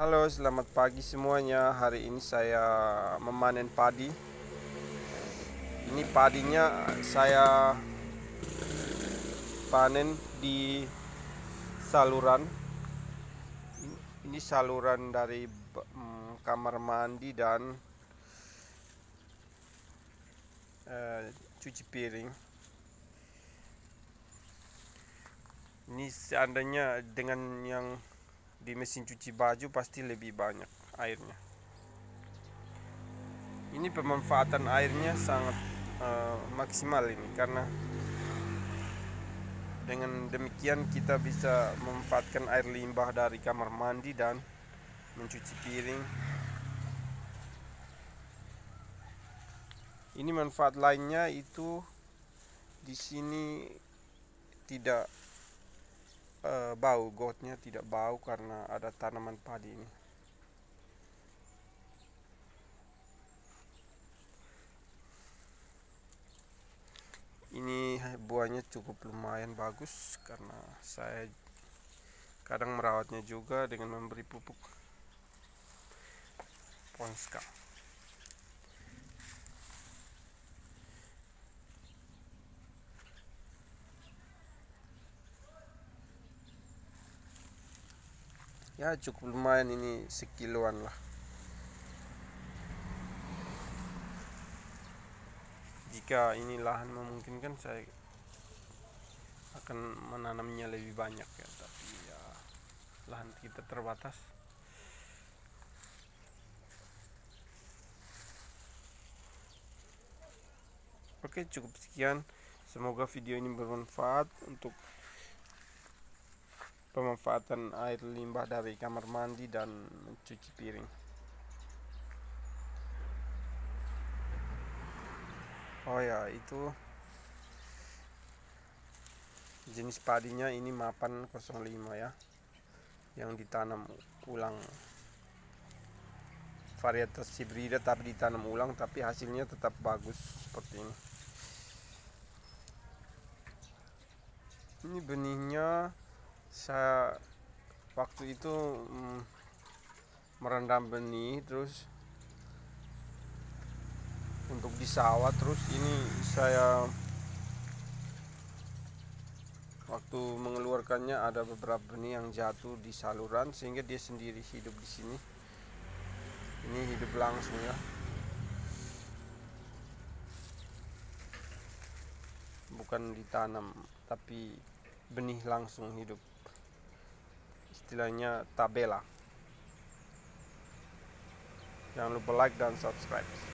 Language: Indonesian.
Halo, selamat pagi semuanya. Hari ini saya memanen padi. Ini padinya saya panen di saluran. Ini saluran dari kamar mandi dan cuci piring. Ini seandainya dengan yang di mesin cuci baju pasti lebih banyak airnya. Ini pemanfaatan airnya sangat maksimal ini, karena dengan demikian kita bisa memanfaatkan air limbah dari kamar mandi dan mencuci piring. Ini manfaat lainnya itu di sini tidak bau, gotnya tidak bau karena ada tanaman padi ini. Ini buahnya cukup lumayan bagus karena saya kadang merawatnya juga dengan memberi pupuk Ponska. Ya cukup lumayan, ini sekiloan lah. Jika ini lahan memungkinkan saya akan menanamnya lebih banyak ya, tapi ya lahan kita terbatas. Oke, cukup sekian. Semoga video ini bermanfaat untuk pemanfaatan air limbah dari kamar mandi dan mencuci piring. Oh ya, itu jenis padinya ini mapan 05 ya, yang ditanam ulang, varietas hibrida tapi ditanam ulang, tapi hasilnya tetap bagus seperti ini. Ini benihnya saya waktu itu merendam benih terus untuk di sawah, terus ini saya waktu mengeluarkannya ada beberapa benih yang jatuh di saluran sehingga dia sendiri hidup di sini. Ini hidup langsung ya, bukan ditanam tapi benih langsung hidup, istilahnya tabela. Jangan lupa like dan subscribe.